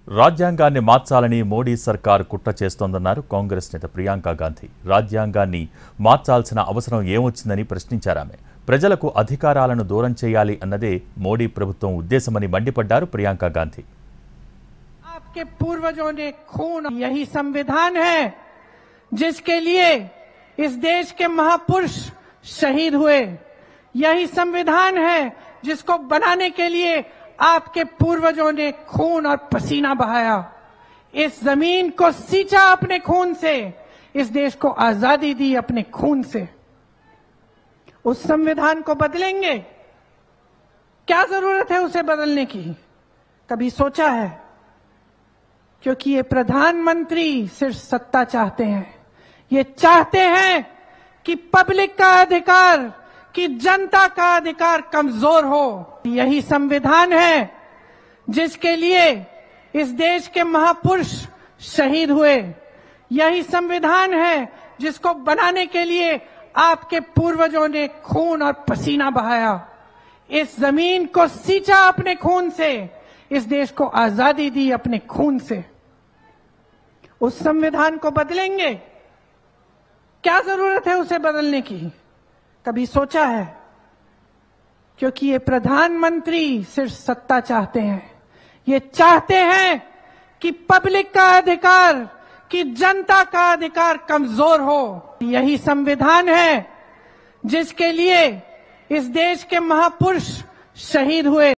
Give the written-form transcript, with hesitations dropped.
రాజ్యాంగాన్ని మార్చాలని మోడీ సర్కార్ కుట్ర చేస్తోందన్నారు కాంగ్రెస్ నేత ప్రియాంక గాంధీ. రాజ్యాంగాన్ని మార్చాల్సిన అవసరం ఏమొచ్చిందని ప్రశ్నించారు ఆమె. ప్రజలకు అధికారాలను దూరం చేయాలి అన్నదే మోడీ ప్రభుత్వం ఉద్దేశమని మండిపడ్డారు ప్రియాంక గాంధీ. आपके पूर्वजों ने खून, यही संविधान है जिसके लिए इस देश के महापुरुष शहीद हुए. यही संविधान है जिसको बनाने के लिए आपके पूर्वजों ने खून और पसीना बहाया. इस जमीन को सींचा अपने खून से, इस देश को आजादी दी अपने खून से. उस संविधान को बदलेंगे? क्या जरूरत है उसे बदलने की? कभी सोचा है? क्योंकि ये प्रधानमंत्री सिर्फ सत्ता चाहते हैं. ये चाहते हैं कि पब्लिक का अधिकार, कि जनता का अधिकार कमजोर हो. यही संविधान है जिसके लिए इस देश के महापुरुष शहीद हुए. यही संविधान है जिसको बनाने के लिए आपके पूर्वजों ने खून और पसीना बहाया. इस जमीन को सींचा अपने खून से, इस देश को आजादी दी अपने खून से. उस संविधान को बदलेंगे? क्या जरूरत है उसे बदलने की? कभी सोचा है? क्योंकि ये प्रधानमंत्री सिर्फ सत्ता चाहते हैं. ये चाहते हैं कि पब्लिक का अधिकार, कि जनता का अधिकार कमजोर हो. यही संविधान है जिसके लिए इस देश के महापुरुष शहीद हुए.